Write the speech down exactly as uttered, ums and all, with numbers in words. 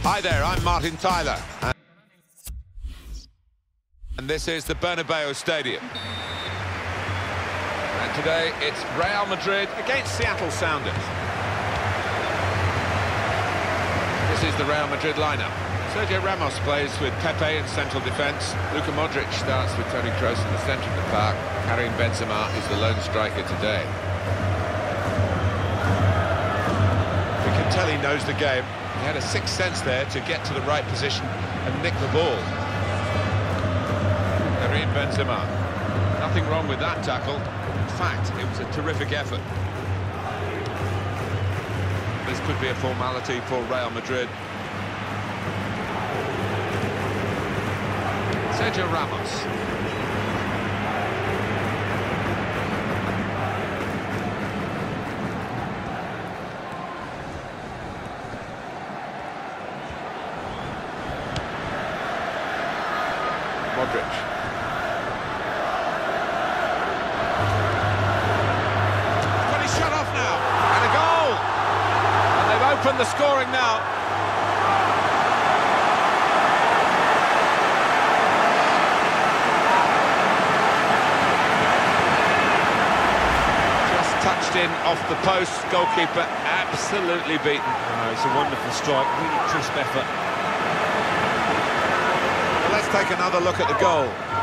Hi there, I'm Martin Tyler. And this is the Bernabeu Stadium. And today it's Real Madrid against Seattle Sounders. This is the Real Madrid lineup. Sergio Ramos plays with Pepe in central defence. Luka Modric starts with Toni Kroos in the centre of the park. Karim Benzema is the lone striker today. We can tell he knows the game. He had a sixth sense there to get to the right position and nick the ball. Karim Benzema. Nothing wrong with that tackle. In fact, it was a terrific effort. This could be a formality for Real Madrid. Sergio Ramos. Modric. But he's shut off now. And a goal! And they've opened the scoring now. Just touched in off the post. Goalkeeper absolutely beaten. Oh, it's a wonderful strike, really crisp effort. Let's take another look at the goal.